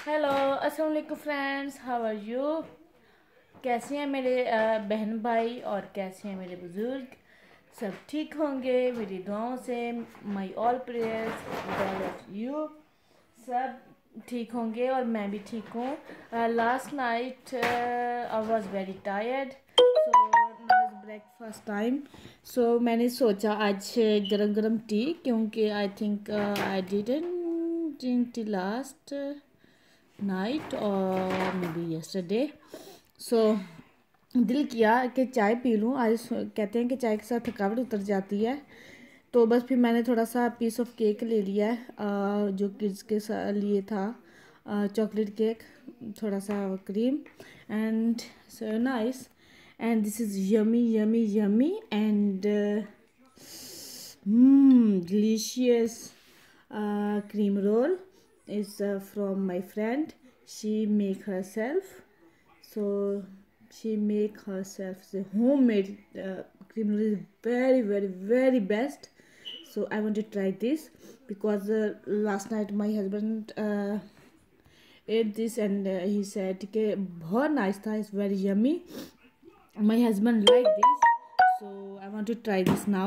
Hello अस्सलाम वालेकुम friends, how are you. कैसे हैं मेरे बहन भाई और कैसे हैं मेरे बुज़ुर्ग। सब ठीक होंगे मेरी दुआओं से। My all prayers all of you. सब ठीक होंगे और मैं भी ठीक हूँ। Last night I was very tired, so now breakfast time. So मैंने सोचा आज गरम गरम टी, क्योंकि I think I didn't drink tea last night और मे बी यस्टरडे। सो दिल किया कि चाय पी लूँ आज। कहते हैं कि चाय के साथ थकावट उतर जाती है, तो बस फिर मैंने थोड़ा सा पीस ऑफ केक ले लिया है, जो किड्स के लिए था, चॉकलेट केक, थोड़ा सा cream and so nice. And this is yummy yummy yummy and delicious cream roll is from my friend. She make herself, so she make herself the homemade cream roll is very very very best. So I want to try this because last night my husband ate this and he said कि बहुत nice था, it's very yummy. My husband like this, so I want to try this now.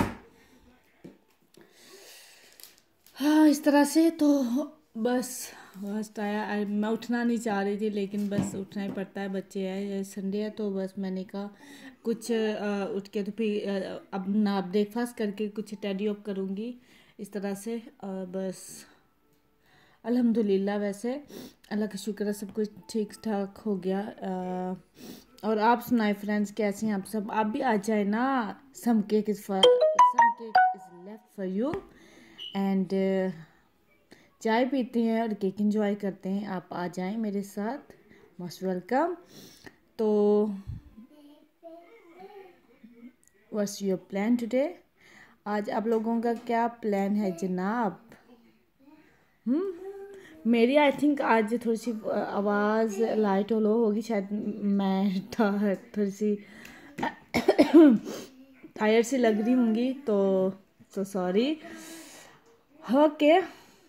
हाँ, इस तरह से तो बस आया। मैं उठना नहीं चाह रही थी, लेकिन बस उठना ही पड़ता है, बच्चे हैं, संडे है, तो बस मैंने कहा कुछ उठ के तो फिर अब ना ब्रेकफास्ट करके कुछ टेडी अप करूँगी इस तरह से। बस अल्हम्दुलिल्लाह, वैसे अल्लाह का शुक्र है सब कुछ ठीक ठाक हो गया। और आप सुनाए फ्रेंड्स, कैसे हैं आप सब। आप भी आ जाए ना। Some cake is left for you and चाय पीते हैं और केक एंजॉय करते हैं। आप आ जाएं मेरे साथ, मोस्ट वेलकम। तो व्हाट्स योर प्लान टुडे। आज आप लोगों का क्या प्लान है जनाब। मेरी आई थिंक आज थोड़ी सी आवाज़ लाइट और लो होगी, शायद मैं थोड़ी सी टायर्ड सी लग रही होंगी, तो sorry. Okay.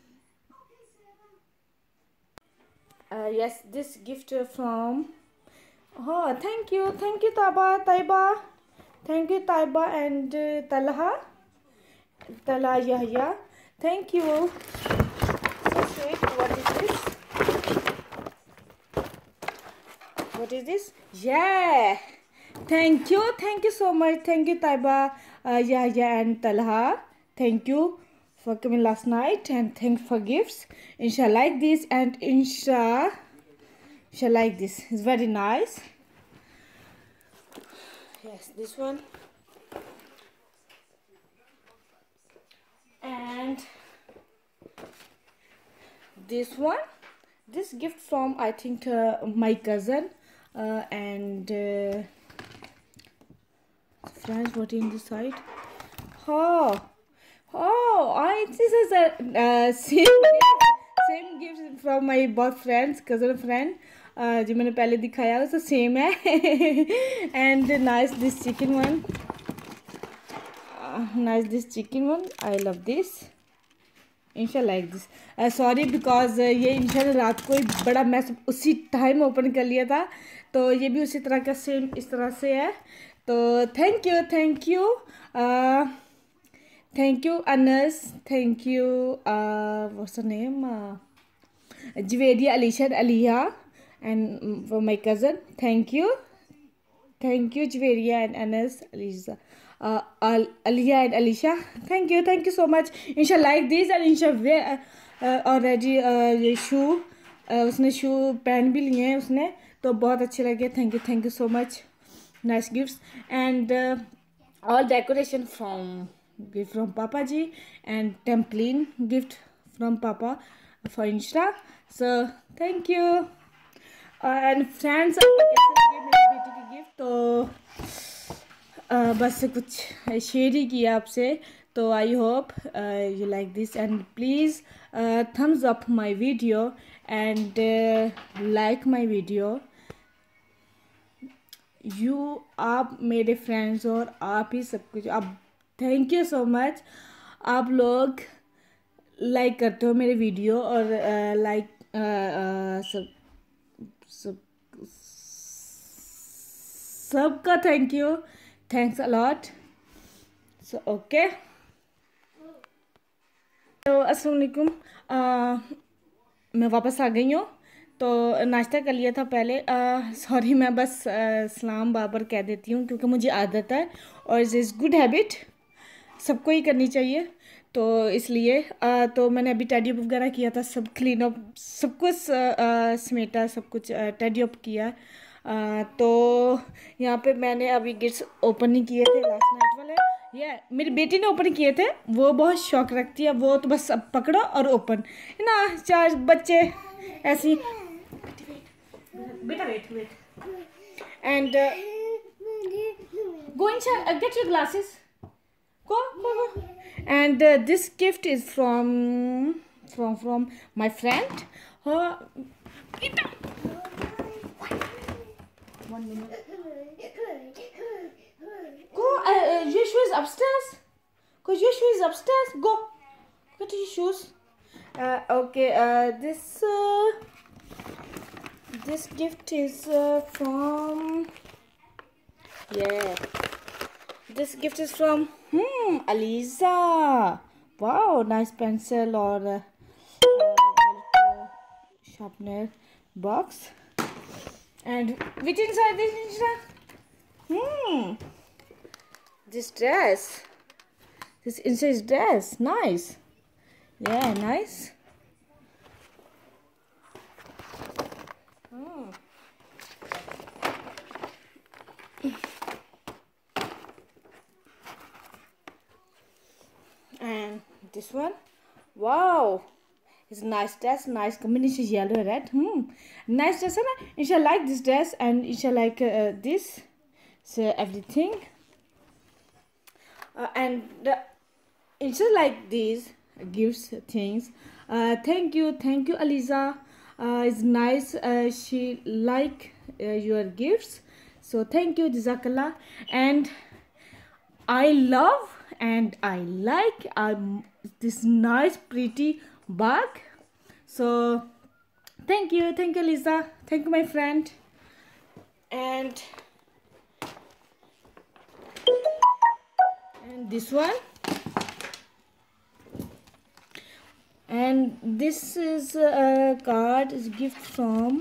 Yes, this gift from. Oh, thank you Taiba, thank you Taiba and Talha Yahya, thank you. So sweet. What is this? Yeah, thank you so much, thank you Taiba, Yahya and Talha, thank you for coming last night and thanks for gifts. Insha like this and Insha like this. It's very nice. Yes, this one. And this one. This gift from I think my cousin and friends. What in this side? Oh, this is a same gift from my boyfriend's cousin friend. जो मैंने पहले दिखाया उससे same है। And nice this chicken one, nice this chicken one, I love this. Insha like this. Sorry because ये इंशा ने रात को ही बड़ा मैस उसी टाइम ओपन कर लिया था, तो ये भी उसी तरह का सेम इस तरह से है। तो thank you Anas, thank you what's her name, Javeria Alisha Aliya and for my cousin, thank you Javeria and Anas, Aliza, Aliyah and Alisha, thank you so much. Insha like this and Insha wear already ये शू उसने शू पहन भी लिए हैं उसने, तो बहुत अच्छे लगे। Thank you so much, nice gifts and all decoration from Papa ji and trampoline gift from Papa for Insha, so thank you. And friends, आपको कैसे लगे मेरी बेटी की गिफ्ट। तो बस कुछ शेयर ही किया आपसे, तो I hope you like this and please thumbs up my video and like my video. आप मेरे फ्रेंड्स और आप ही सब कुछ। आप थैंक यू सो मच। आप लोग लाइक करते हो मेरे वीडियो और लाइक सब सब सबका thank you, thanks a lot. So okay, तो अस्सलाम वालेकुम। मैं वापस आ गई हूँ। तो नाश्ता कर लिया था पहले। सॉरी, मैं बस सलाम बाबर कह देती हूँ क्योंकि मुझे आदत है और इज़ गुड हैबिट, सबको ही करनी चाहिए। तो इसलिए तो मैंने अभी टाइडी अप वगैरह किया था, सब क्लीन अप, सब कुछ समेटा, सब कुछ टाइडी अप किया। तो यहाँ पे मैंने अभी गिफ्ट्स ओपन नहीं किए थे लास्ट नाइट वाले। ये मेरी बेटी ने ओपन किए थे, वो बहुत शौक रखती है, वो तो बस अब पकड़ो और ओपन है ना। चार बच्चे ऐसी। बेटा wait wait and go inside, get your glasses. Go. And this gift is from my friend. Peter. 1 minute. Go. Your shoe is upstairs. Cause your shoe is upstairs. Go. Get your shoes. Okay. This gift is from. Yeah. This gift is from Aliza. Wow, nice pencil or sharpener box. And which inside this, Nisha? This dress. This inside dress. Nice. Yeah, nice. And this one, wow, it's a nice dress, nice combination, yellow and red. Nice dress, and you shall like this dress, and you shall like this. So everything, and you shall like these gifts things. Thank you, Aliza. It's nice. She like your gifts, so thank you, Jazakallah. And I love and I like this nice pretty bag. So thank you, Lisa. Thank you, my friend. And this one. And this is a card, is gift from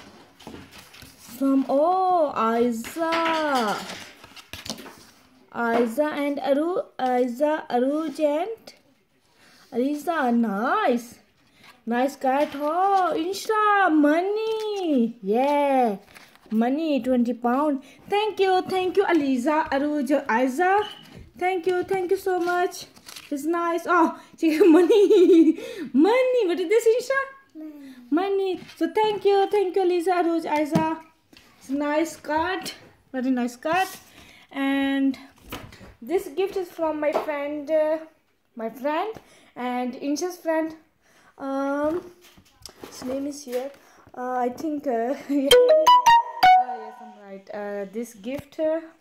Aiza and Aruj and Aliza. Nice card. Oh, Insha, money. Yeah, money, 20 pound. Thank you, Aliza, Aruj, Aiza. Thank you so much. It's nice. Oh, money. What is this, Insha? Money. So thank you, Aliza, Aruj, Aiza. It's a nice card, very nice card. And this gift is from my friend and Insha's friend. His name is here. I think yes, I'm right. This gift.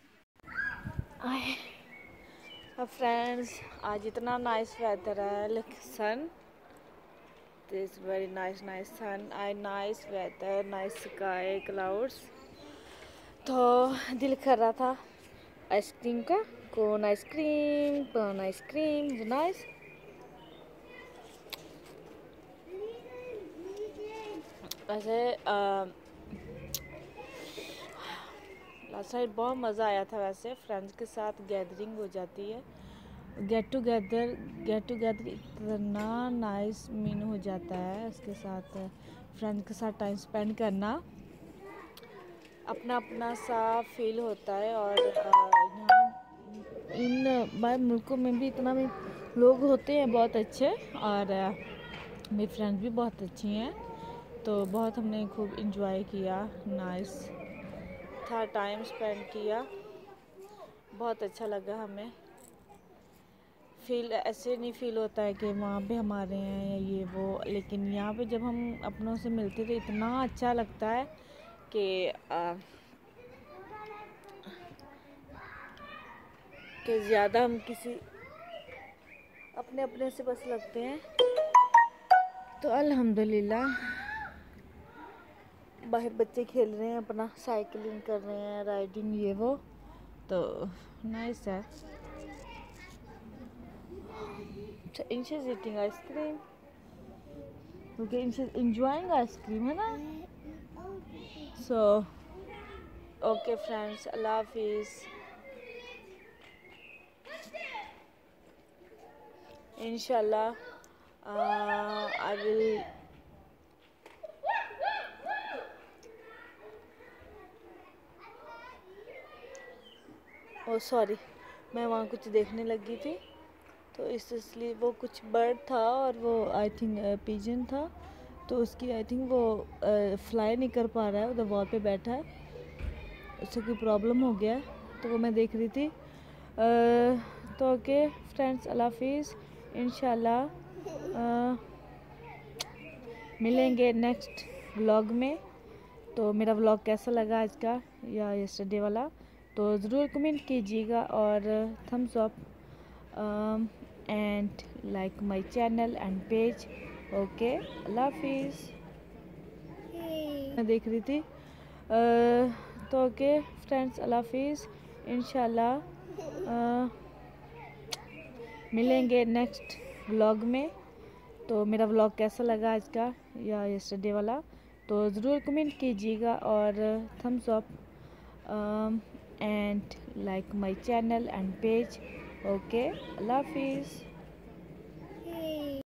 Friends, आज इतना nice weather है, like sun. This very nice sun. Nice weather, nice sky, clouds. तो दिल कर रहा था ice cream का, cone ice cream, nice. वैसे लास्ट नाइट बहुत मज़ा आया था। वैसे फ्रेंड्स के साथ गैदरिंग हो जाती है, गेट टुगेदर इतना नाइस मीन हो जाता है। उसके साथ फ्रेंड्स के साथ टाइम स्पेंड करना अपना सा फील होता है। और यहाँ इन बाहर मुल्कों में भी इतना भी लोग होते हैं बहुत अच्छे, और मेरी फ्रेंड्स भी बहुत अच्छी हैं। तो बहुत हमने खूब इंजॉय किया, नाइस था, टाइम स्पेंड किया, बहुत अच्छा लगा हमें। फील ऐसे नहीं फील होता है कि वहाँ पे हमारे हैं या ये वो, लेकिन यहाँ पे जब हम अपनों से मिलते थे इतना अच्छा लगता है कि ज़्यादा हम किसी अपने से बस लगते हैं। तो अल्हम्दुलिल्लाह बाहर बच्चे खेल रहे हैं, अपना साइकिलिंग कर रहे हैं, राइडिंग ये वो, तो नाइस है। Insha eating ice cream, okay Insha enjoying ice cream है ना। सो ओके फ्रेंड्स, अल्लाह हाफिज़। इंशाल्लाह आई विल सॉरी, मैं वहाँ कुछ देखने लगी थी, तो इसलिए वो कुछ बर्ड था और वो आई थिंक पिजन था, तो उसकी आई थिंक वो फ्लाई नहीं कर पा रहा है, उधर वॉल पे बैठा है, उससे कोई प्रॉब्लम हो गया है, तो वो मैं देख रही थी। तो ओके फ्रेंड्स, अल्लाह हाफिज़। इंशाल्लाह मिलेंगे नेक्स्ट व्लॉग में। तो मेरा व्लॉग कैसा लगा आज का या यस्टरडे वाला, तो ज़रूर कमेंट कीजिएगा और thumbs up and like my channel and page. Okay, अल्लाह हाफिज़। मैं देख रही थी। तो ओके फ्रेंड्स, अल्लाह हाफिज़। इंशाल्लाह मिलेंगे नेक्स्ट व्लॉग में। तो मेरा व्लॉग कैसा लगा आज का या यस्टरडे वाला, तो ज़रूर कमेंट कीजिएगा और thumbs up and like my channel and page. Okay, अल्लाह हाफिज़।